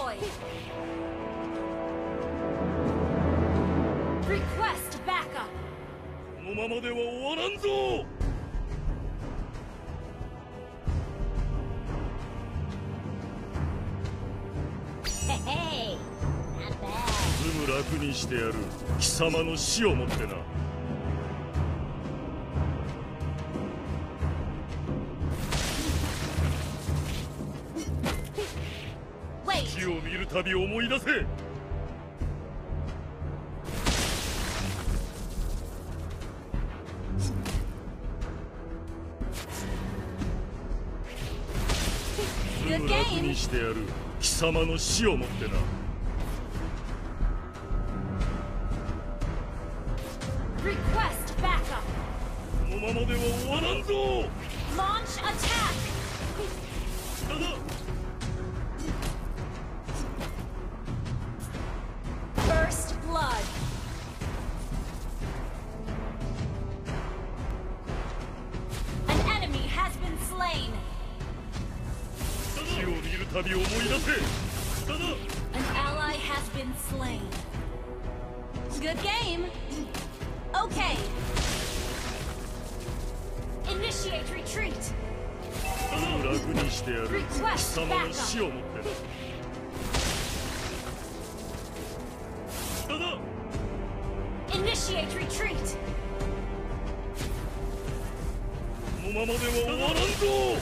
destroyed. Request backup. このままでは終わらんぞ。 Hey, not bad. すぐ楽にしてやる。貴様の死をもってな。死を見るたび思い出せ。すぐ楽にしてやる。貴様の死をもってな。 Request backup. このままでは終わらんぞ。 Launch attack. だだ。 First blood. An enemy has been slain. 死を見るたび思い出せ。だだ。 An ally has been slain. Good game. Okay. Initiate retreat. すぐ楽にしてやる。貴様の死をもってな。だだ。 Initiate retreat. このままでは終わらんぞ。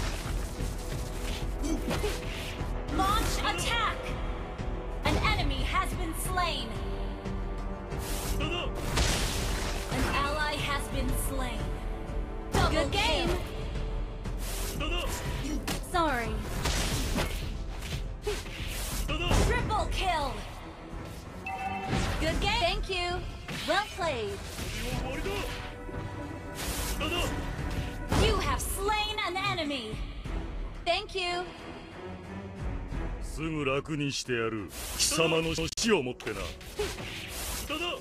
Launch attack. An enemy has been slain. だだ。 An ally has been slain. Good game. だだ。 Sorry. だだ。 Triple kill. Good game. Thank you. Well played. 終わりだ。だだ。 You have slain an enemy. Thank you. すぐ楽にしてやる。貴様の死をもってな。だだ。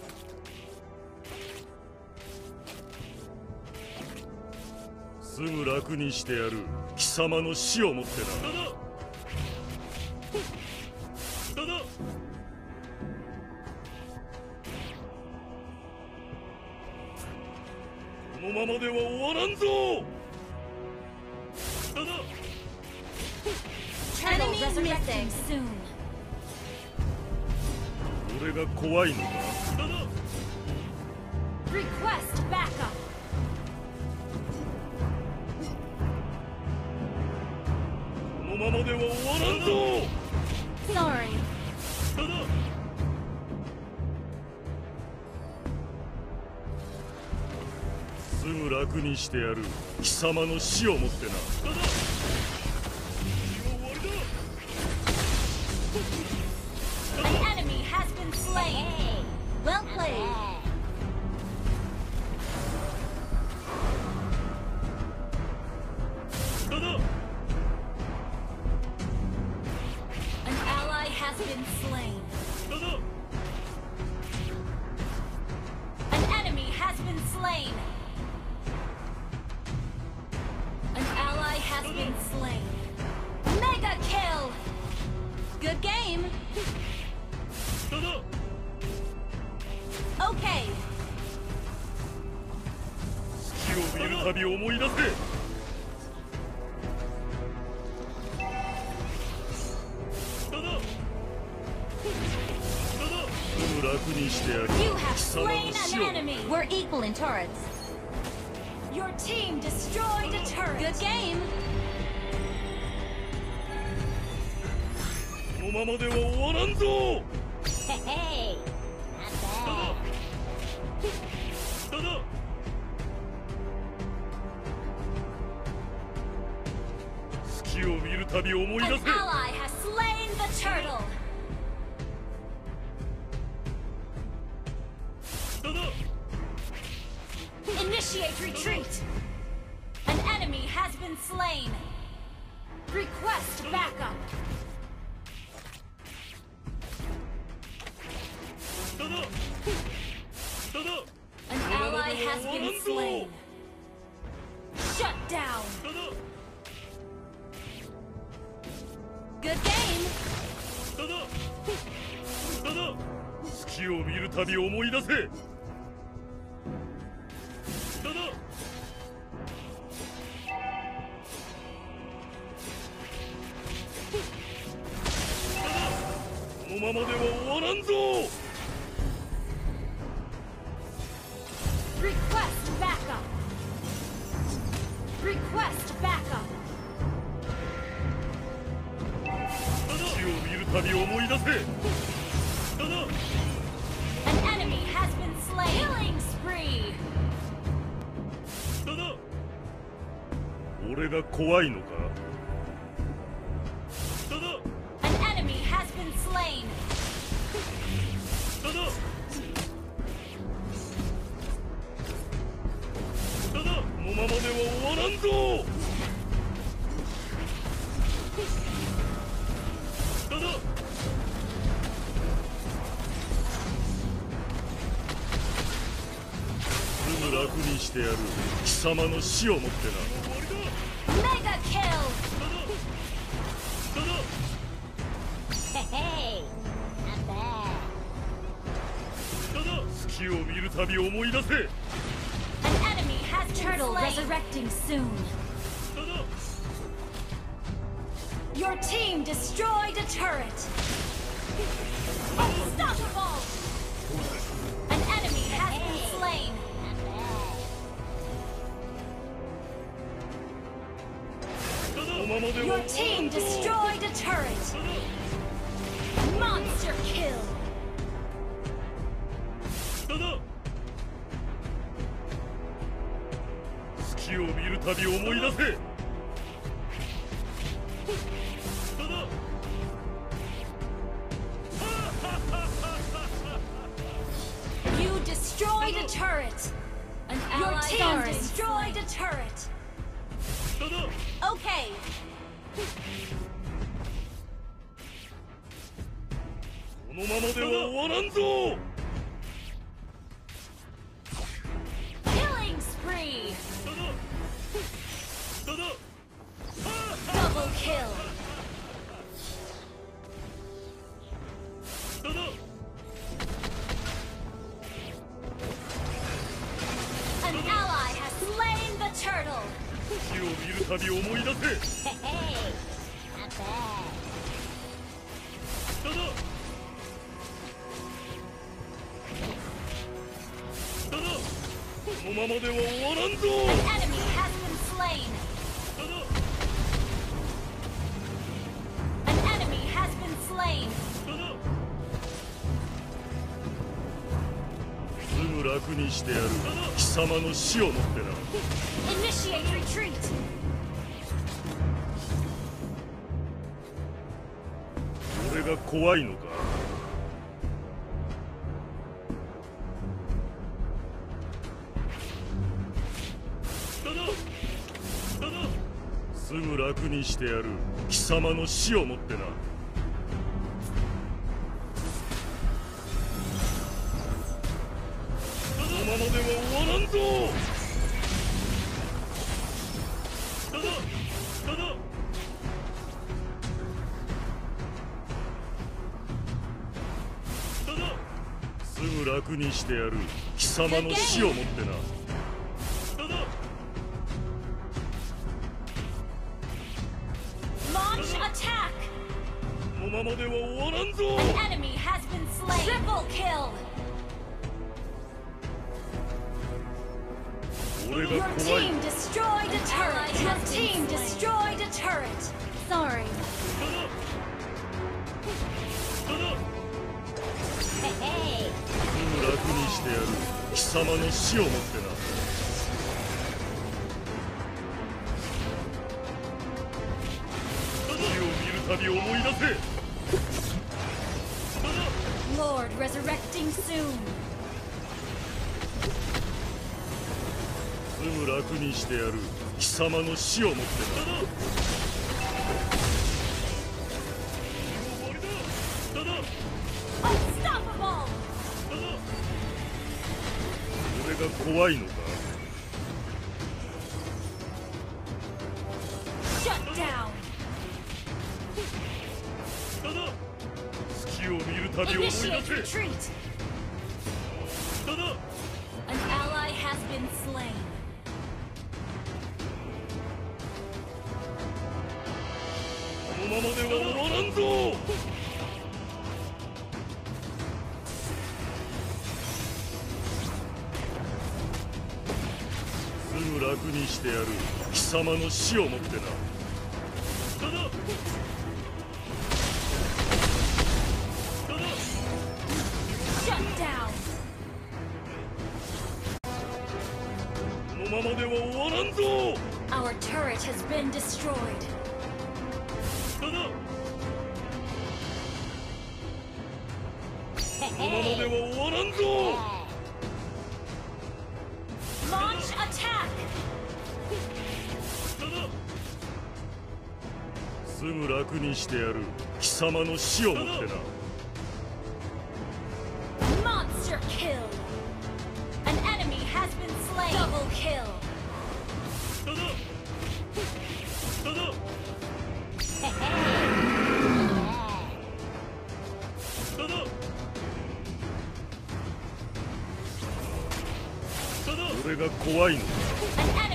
すぐ楽にしてやる。貴様の死をもってな。だだ。だだ。このままでは終わらんぞ。だだ。 Enemy missing soon. 俺が怖いのか。だだ。 Request backup. このままでは終わらんぞ。 Sorry. だだ。すぐ楽にしてやる。貴様の死をもってな。だだ。 An enemy has been slain. Well played. An ally has been slain. An enemy has been slain. An ally has been slain. Mega kill. Good game. Okay. 死を見るたび思い出せ。すぐ楽にしてやる。 You have 貴様 slain の an 死を。 enemy. We're equal in turrets. Your team destroyed a turret. Good game. このままでは終わらんぞ。 Hey, not bad. だだ。隙を見るたび思い An 出せ。 ally has slain the turtle. だだ。 Initiate retreat. An enemy has been slain. Request backup. だだ。だだ。 An ally has been slain. Shut down. だだ。 Good game. 月を見るたび思い出せ。このままでは終わらんぞ。 Request backup. Request backup. 月を見るたび思い出せ。 An enemy has been slain. Killing spree. 俺が怖いのか。 An enemy has been slain. このままでは終わらんぞ。 すぐ楽にしてやる。貴様の死をもってな。 Mega kill. Hey, hey. Not bad. 月を見るたび思い出せ。 An enemy has turtle resurrecting soon. Your team destroyed a turret. Unstoppable. An enemy has been slain. Not bad. Your team destroyed a turret. Monster kill. 月を見るたび思い出せ。 You destroyed a turret. Your team destroyed a turret. Okay. このままでは終わらんぞ。 Killing spree. Double kill. An ally has slain the turtle. 月を見るたび思い出せ。 Hey, hey. Not bad. このままでは終わらんぞ。 An enemy has been slain. An enemy has been slain. すぐ楽にしてやる。貴様の死をもってな。 Initiate retreat. 俺が怖いのか。 すぐ楽にしてやる。貴様の死をもってな。 このままでは終わらんぞ。 すぐ楽にしてやる。貴様の死をもってな。 Launch attack. このままでは終わらんぞ。 An enemy has been slain. Triple kill. 俺 Your が怖い。 team destroyed a turret. Your team destroyed a turret. Sorry. Hey, hey. すぐ楽にしてやる。貴様の死をもってな。 死を見るたび思い出せ。 Lord resurrecting soon. すぐ楽にしてやる。貴様の死をもってな。 Unstoppable. 俺が怖いのか。 Shut down. び思い出 Initiate せ。 retreat. だだ An ally has been slain. このままでは終わらんぞ。すぐ楽にしてやる。貴様の死をもってな。だだ Shut down. このままでは終わらんぞ。 Our turret has been destroyed. だだ Hey, このままでは hey. 終わらんぞ。 Launch attack. だだすぐ楽にしてやる。貴様の死をもってな。 Monster kill. An enemy has been slain. Double kill. だだだだ Hey, hey. だだだだ俺が怖いのか。 An